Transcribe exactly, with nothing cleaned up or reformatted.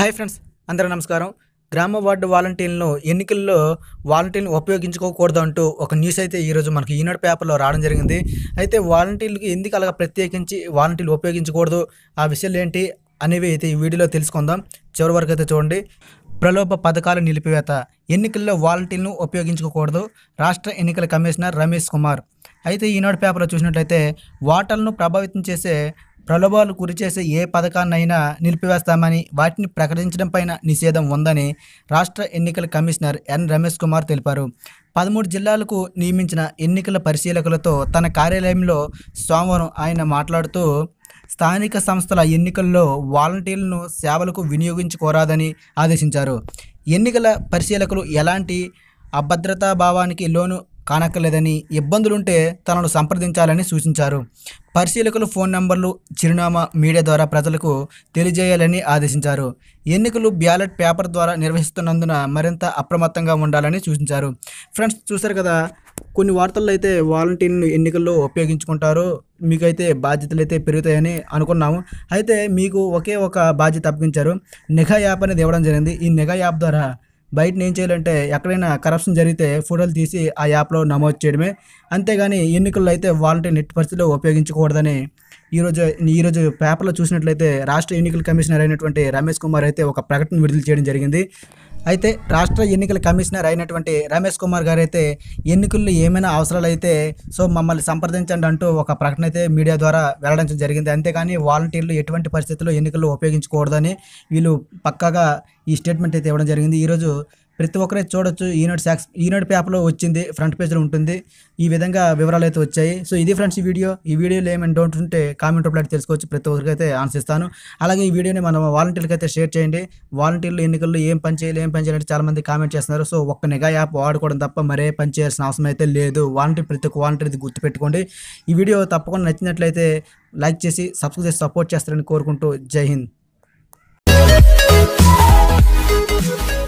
Hi friends, అందరూ నమస్కారం. గ్రామ వార్డు వాలంటీర్లను ఎన్నికల్లో వాలంటీర్లను ఉపయోగించుకోకూడదు అంటూ ఒక న్యూస్ అయితే ఈరోజు మనకి ఈనాడు పేపర్లో రావడం జరిగింది. అయితే వాలంటీర్లకు ఎందుకు అలాగా ప్రత్యేకించి వాలంటీర్లు ఉపయోగించకూడదు, ఆ విషయాలు ఏంటి అనేవి అయితే ఈ వీడియోలో తెలుసుకుందాం. చివరి వరకు అయితే చూడండి. ప్రలోభ పథకాల నిలిపివేత, ఎన్నికల్లో వాలంటీర్లను ఉపయోగించుకోకూడదు రాష్ట్ర ఎన్నికల కమిషనర్ రమేష్ కుమార్. అయితే ఈనాడు పేపర్లో చూసినట్లయితే ఓటర్లను ప్రభావితం చేసే ప్రలోభాలు గురిచేసే ఏ పథకాన్నైనా నిలిపివేస్తామని, వాటిని ప్రకటించడం పైన నిషేధం ఉందని రాష్ట్ర ఎన్నికల కమిషనర్ ఎన్ రమేష్ కుమార్ తెలిపారు. పదమూడు జిల్లాలకు నియమించిన ఎన్నికల పరిశీలకులతో తన కార్యాలయంలో సోమవారం ఆయన మాట్లాడుతూ స్థానిక సంస్థల ఎన్నికల్లో వాలంటీర్లను సేవలకు వినియోగించుకోరాదని ఆదేశించారు. ఎన్నికల పరిశీలకులు ఎలాంటి అభద్రతా భావానికి లోను కానక్కర్లేదని, ఇబ్బందులుంటే తనను సంప్రదించాలని సూచించారు. పరిశీలకులు ఫోన్ నంబర్లు, చిరునామా మీడియా ద్వారా ప్రజలకు తెలియజేయాలని ఆదేశించారు. ఎన్నికలు బ్యాలెట్ పేపర్ ద్వారా నిర్వహిస్తున్నందున మరింత అప్రమత్తంగా ఉండాలని సూచించారు. ఫ్రెండ్స్, చూశారు కదా, కొన్ని వార్తల్లో అయితే వాలంటీర్లను ఎన్నికల్లో ఉపయోగించుకుంటారు, మీకైతే బాధ్యతలు అయితే పెరుగుతాయని అనుకున్నాము. అయితే మీకు ఒకే ఒక బాధ్యత అప్పగించారు. నిఘా యాప్ అనేది ఇవ్వడం జరిగింది. ఈ నిఘా యాప్ ద్వారా బయట ఏం చేయాలంటే ఎక్కడైనా కరప్షన్ జరిగితే ఫోటోలు తీసి ఆ యాప్లో నమోదు చేయడమే. అంతేగాని ఎన్నికల్లో అయితే వాలంటీర్ నెట్ పరిస్థితిలో ఉపయోగించకూడదని ఈరోజు ఈరోజు పేపర్లో చూసినట్లయితే రాష్ట్ర ఎన్నికల కమిషనర్ అయినటువంటి రమేష్ కుమార్ అయితే ఒక ప్రకటన విడుదల చేయడం జరిగింది. అయితే రాష్ట్ర ఎన్నికల కమిషనర్ అయినటువంటి రమేష్ కుమార్ గారు అయితే ఎన్నికల్లో ఏమైనా అవసరాలు అయితే సో మమ్మల్ని సంప్రదించండి అంటూ ఒక ప్రకటన అయితే మీడియా ద్వారా వెల్లడించడం జరిగింది. అంతేగాని వాలంటీర్లు ఎటువంటి పరిస్థితుల్లో ఎన్నికల్లో ఉపయోగించకూడదని వీళ్ళు పక్కాగా ఈ స్టేట్మెంట్ అయితే ఇవ్వడం జరిగింది. ఈరోజు ప్రతి ఒక్కరైతే చూడొచ్చు, ఈనాడు సాక్స్ ఈనాడు పేపర్లో వచ్చింది, ఫ్రంట్ పేజ్లో ఉంటుంది. ఈ విధంగా వివరాలు అయితే వచ్చాయి. సో ఇది ఫ్రెండ్స్ ఈ వీడియో. ఈ వీడియోలో ఏమైనా డౌట్ ఉంటే కామెంట్ రూపంలో తెలుసుకోవచ్చు. ప్రతి ఒక్కరికి అయితే ఆన్సర్ ఇస్తాను. అలాగే ఈ వీడియోని మనం వాలంటీర్లకు అయితే షేర్ చేయండి. వాలంటీర్లు ఎన్నికల్లో ఏం పని చేయాలి ఏం పని చేయాలంటే చాలామంది కామెంట్ చేస్తున్నారు. సో ఒక్క నిఘా యాప్ వాడుకోవడం తప్ప మరే పని చేయాల్సిన అవసరం అయితే లేదు. వాలంటీర్ ప్రతి ఒక్క వాలంటీర్ ఇది గుర్తుపెట్టుకోండి. ఈ వీడియో తప్పకుండా నచ్చినట్లయితే లైక్ చేసి సబ్స్క్రైబ్ చేసి సపోర్ట్ చేస్తారని కోరుకుంటూ జై హింద్.